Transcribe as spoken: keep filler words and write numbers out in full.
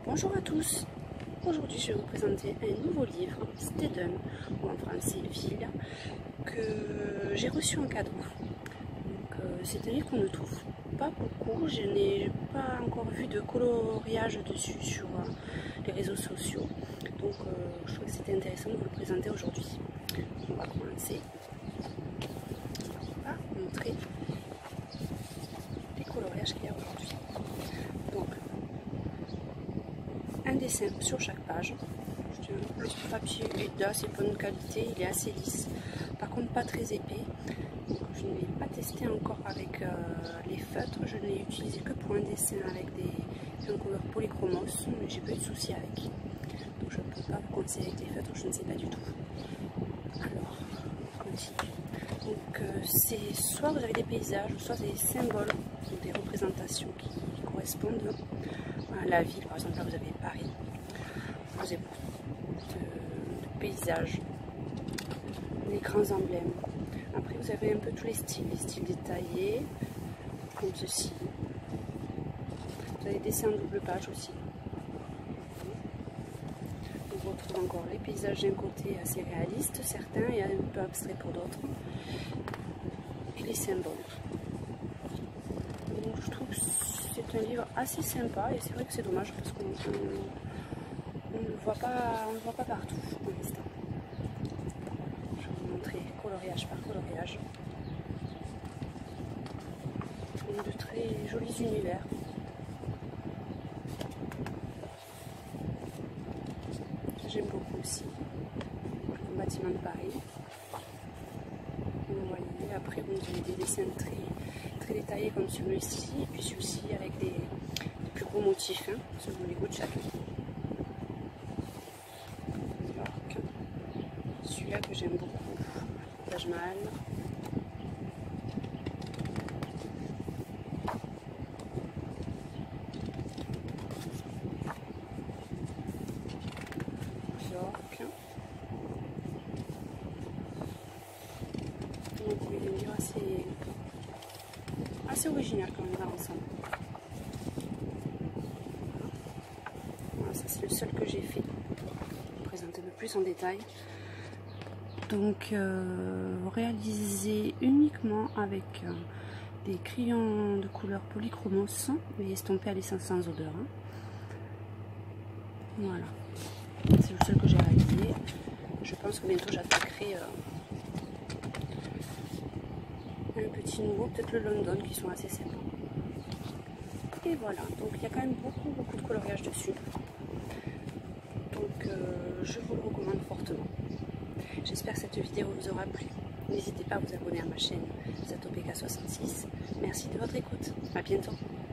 Bonjour à tous. Aujourd'hui je vais vous présenter un nouveau livre, Stedum, ou en français Ville, que j'ai reçu en cadeau. Donc euh, c'est un livre qu'on ne trouve pas beaucoup, je n'ai pas encore vu de coloriage dessus sur euh, les réseaux sociaux. Donc euh, je trouvais que c'était intéressant de vous le présenter aujourd'hui. On va commencer. On va montrer les coloriages qu'il y a aujourd'hui. Donc un dessin sur chaque page. Le papier est d'assez bonne qualité, il est assez lisse, par contre pas très épais. Donc, je ne l'ai pas testé encore avec euh, les feutres, je ne l'ai utilisé que pour un dessin avec des couleurs polychromos, mais j'ai pas eu de souci avec. Donc je ne peux pas vous conseiller avec les feutres, je ne sais pas du tout. Alors, on continue. Donc euh, c'est soit vous avez des paysages, soit des symboles, ou des représentations qui correspondent à la ville. Par exemple là vous avez Paris, vous avez de, de paysages, les grands emblèmes. Après vous avez un peu tous les styles, les styles détaillés, comme ceci. Vous avez des dessins en double page aussi. On retrouve encore les paysages d'un côté assez réalistes, certains, et un peu abstraits pour d'autres. Et les symboles. Donc je trouve que c'est un livre assez sympa, et c'est vrai que c'est dommage parce qu'on on ne le voit pas, on le voit pas partout pour l'instant. Je vais vous montrer coloriage par coloriage. De très jolis univers. J'aime beaucoup aussi le bâtiment de Paris. Vous voyez, après vous avez des dessins très, très détaillés comme celui-ci, et puis celui-ci avec des, des plus gros motifs, hein, selon les goûts de chacun. Celui-là que j'aime beaucoup, Taj Mahal. York. Donc oui, il est un livre assez, assez original quand même dans l'ensemble. Voilà, ça c'est le seul que j'ai fait. Je vais vous présenter un peu plus en détail. Donc euh, réalisé uniquement avec euh, des crayons de couleur polychromos et estompé à l'essence sans odeur. Hein. Voilà, c'est le seul que j'ai réalisé. Je pense que bientôt j'attaquerai euh, un petit nouveau, peut-être le London, qui sont assez sympas. Et voilà, donc il y a quand même beaucoup beaucoup de coloriage dessus. Donc euh, je vous le recommande fortement. J'espère que cette vidéo vous aura plu. N'hésitez pas à vous abonner à ma chaîne Zatopeka soixante-six. Merci de votre écoute. À bientôt.